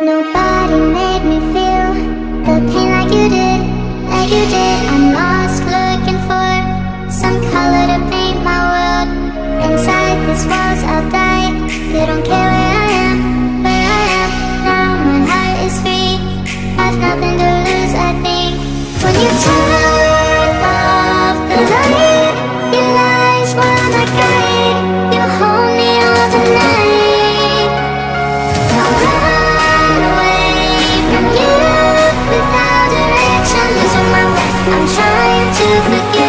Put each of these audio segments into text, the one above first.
Nobody made me feel the pain like you did, like you did. I'm lost looking for some color to paint my world. Inside these walls I'll die. You don't care where I am, where I am. Now my heart is free, I've nothing to lose, I think. When you turn off the light, your lies were my guide. You hold me all the night. Don't run away from you without direction. Losing my breath, I'm trying to forget.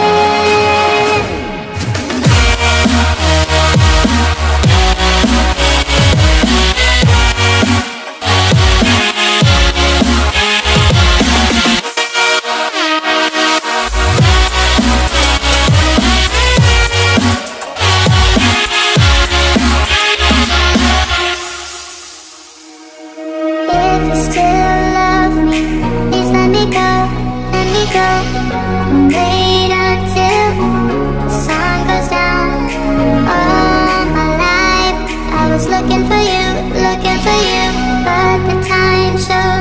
If you still love me, please let me go, let me go. And wait until the sun goes down. All my life I was looking for you, but the time shows